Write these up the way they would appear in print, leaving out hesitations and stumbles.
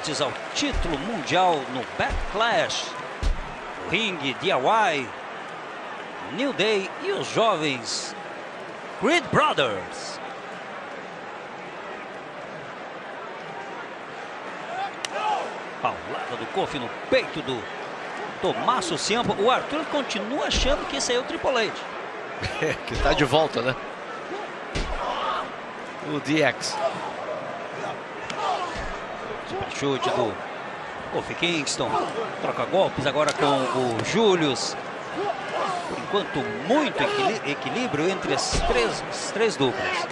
Ao título mundial no Backlash, o ringue DIY, New Day e os jovens Creed Brothers. Paulada do Kofi no peito do Tommaso Ciampa. O Arthur continua achando que esse aí é o Triple H. Que tá de volta, né? O DX. Super chute do Kofi Kingston. Troca golpes agora com o Julius. Por enquanto, muito equilíbrio entre as três duplas.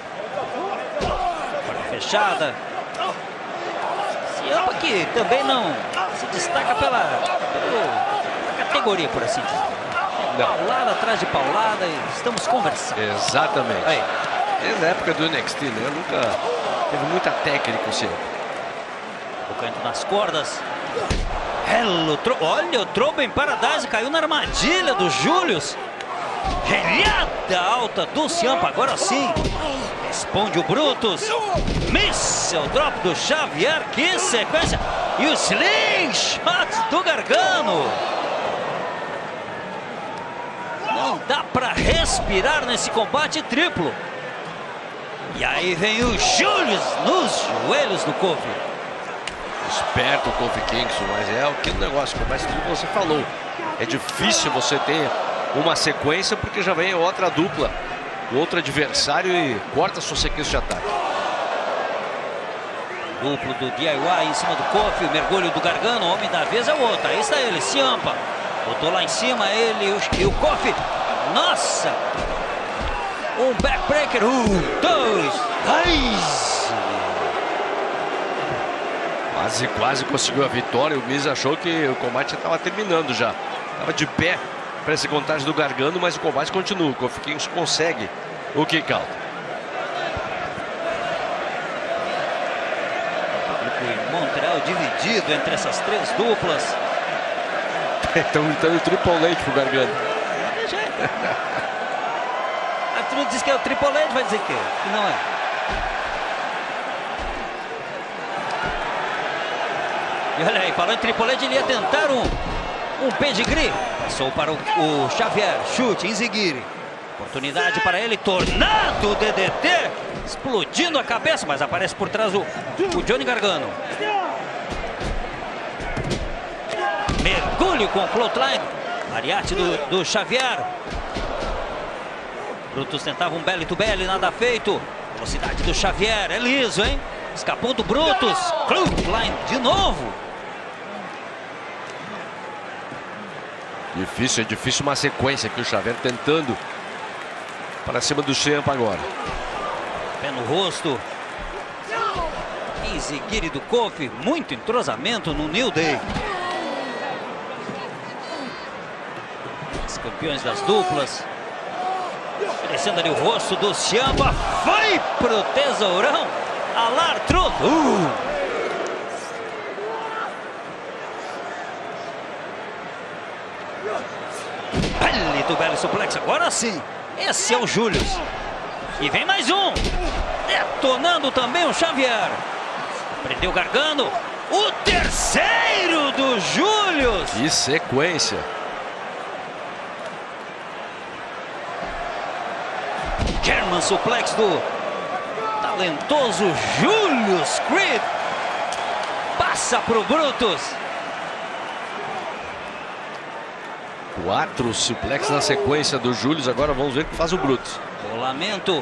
Porta fechada. Ciampa que também não se destaca pela categoria, por assim dizer. Paulada atrás de paulada e estamos conversando. Exatamente. Aí. Desde a época do NXT, né? Nunca teve muita técnica o Ciampa. Tocando nas cordas. Olha, o Trouble em Paradise caiu na armadilha do Julius. Relhada alta do Ciampa, agora sim. Responde o Brutus. Missile drop do Xavier, que sequência. E o slingshot do Gargano. Não dá pra respirar nesse combate triplo. E aí vem o Julius nos joelhos do Kofi. Esperto o Kofi Kingston, mas é aquele negócio, como você falou. É difícil você ter uma sequência porque já vem outra dupla, outro adversário e corta a sua sequência de ataque. Duplo do DIY em cima do Kofi, o mergulho do Gargano, o homem da vez é o outro. Aí está ele, Ciampa. Botou lá em cima ele e o Kofi. Nossa! Um backbreaker, 1, 2, 3. Quase conseguiu a vitória. O Miz achou que o combate já estava terminando já. Estava de pé para essa contagem do Gargano, mas o combate continua. O Kofi Kingston consegue o kick out. Em Montreal dividido entre essas três duplas. Estão gritando Triple H pro Gargano. Arthur diz que é o Triple H, vai dizer que não é. E olha aí, falando em Triple H, ele ia tentar um pedigree. Passou para o Xavier, chute, Enziguri. Oportunidade para ele, tornado DDT. Explodindo a cabeça, mas aparece por trás o Johnny Gargano. Mergulho com o Clothesline. Ariate do Xavier. Brutus tentava um belly to belly, nada feito. Velocidade do Xavier, é liso, hein? Escapou do Brutus. Clothesline de novo. É difícil uma sequência aqui, o Xavier tentando para cima do Ciampa agora. Pé no rosto. Enziguri do Kofi, muito entrosamento no New Day. Os campeões das duplas. Oferecendo ali o rosto do Ciampa. Foi pro tesourão. Alar Truth. Belly suplex, agora sim. Esse é o Julius. E vem mais um. Detonando também o Xavier. Prendeu o Gargano. O terceiro do Julius. Que sequência. German suplex do talentoso Julius Creed. Passa pro Brutus. 4 suplex na sequência do Julius. Agora vamos ver o que faz o Brutus. Rolamento.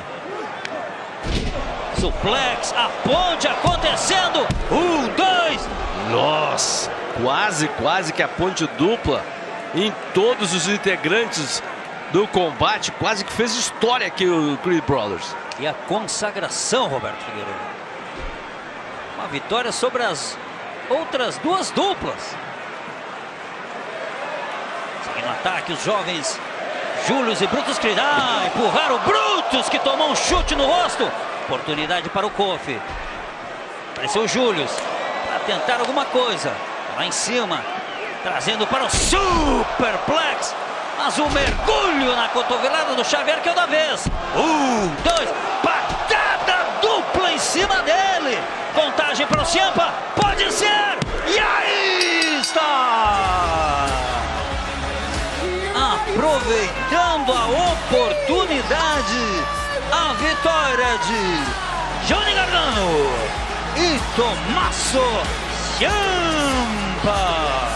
Suplex. A ponte acontecendo. 1, 2. Nossa. Quase que a ponte dupla em todos os integrantes do combate. Quase que fez história aqui o Creed Brothers. E a consagração, Roberto Figueiredo. Uma vitória sobre as outras duas duplas. No ataque, os jovens Julius e Brutus Creed. Empurraram o Brutus, que tomou um chute no rosto. Oportunidade para o Kofi. Apareceu o Julius para tentar alguma coisa. Lá em cima, trazendo para o Superplex. Mas o mergulho na cotovelada do Xavier, que é o da vez. 1, 2, patada dupla em cima dele. Contagem para o Ciampa. Pode ser. de Johnny Gargano e Tommaso Ciampa.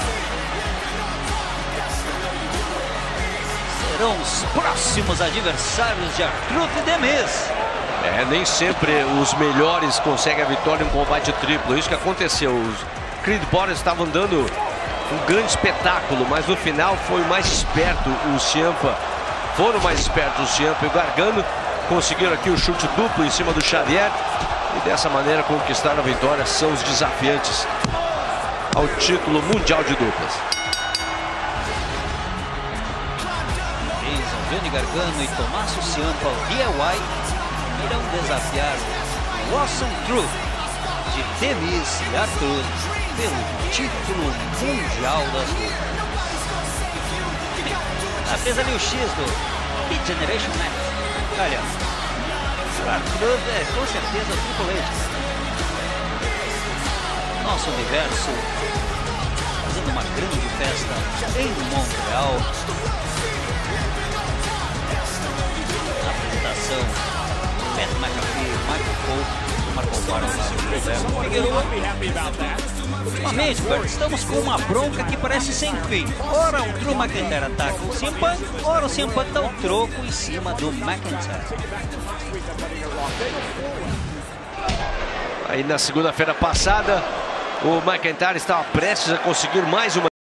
Serão os próximos adversários de R-Truth e The Miz. Nem sempre os melhores conseguem a vitória em um combate triplo. Isso que aconteceu. Os Creed Brothers estavam dando um grande espetáculo, mas no final foi mais esperto o Ciampa. Foram mais espertos o Ciampa e o Gargano. Conseguiram aqui o chute duplo em cima do Xavier. E dessa maneira conquistaram a vitória. São os desafiantes ao título mundial de duplas. Johnny Gargano e Tommaso Ciampa, o DIY, irão desafiar o Awesome Truth de The Miz e R-Truth pelo título mundial das duplas. Fez ali o X do Hit Generation Max. Olha, o R-Truth é com certeza Triple H. Nosso universo fazendo uma grande festa em Montreal. Pat McAfee, Michael Cole, Marco Barros, Roberto Figueiredo. Ultimamente, Bert, estamos com uma bronca que parece sem fim. Ora o Drew McIntyre ataca o CM Punk, ora o CM Punk dá o troco em cima do McIntyre. Aí na segunda-feira passada, o McIntyre estava prestes a conseguir mais uma